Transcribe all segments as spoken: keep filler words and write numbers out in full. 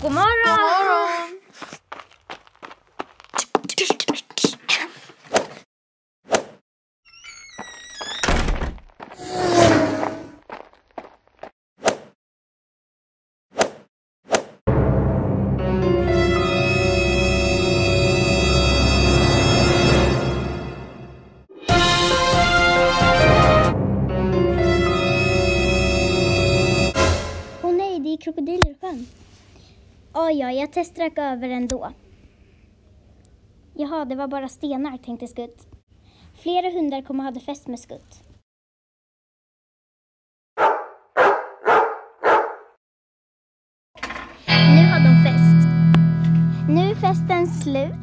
God morgon! God morgon! Krokodiler i sjön. Oj, ja, jag testdrack över ändå. Jaha, det var bara stenar, tänkte Skutt. Flera hundar kom och hade fest med Skutt. Nu har de fest. Nu är festen slut.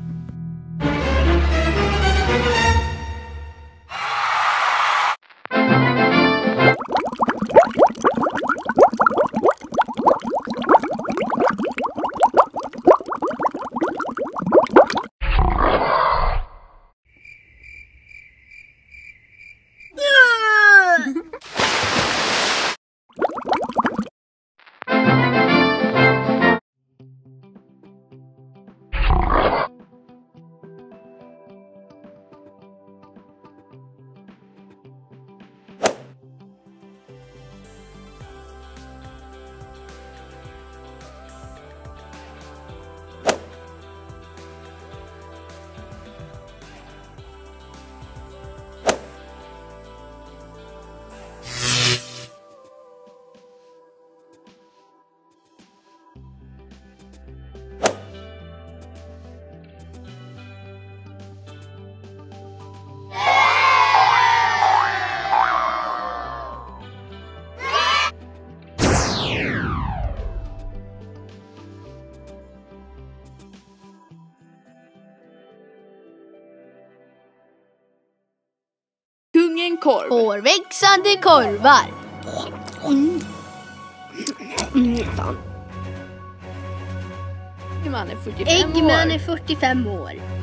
Kungen korv. Hårväxande korvar. Mm. Mm, fan. Eggman är fyrtiofem Eggman år. är fyrtiofem år.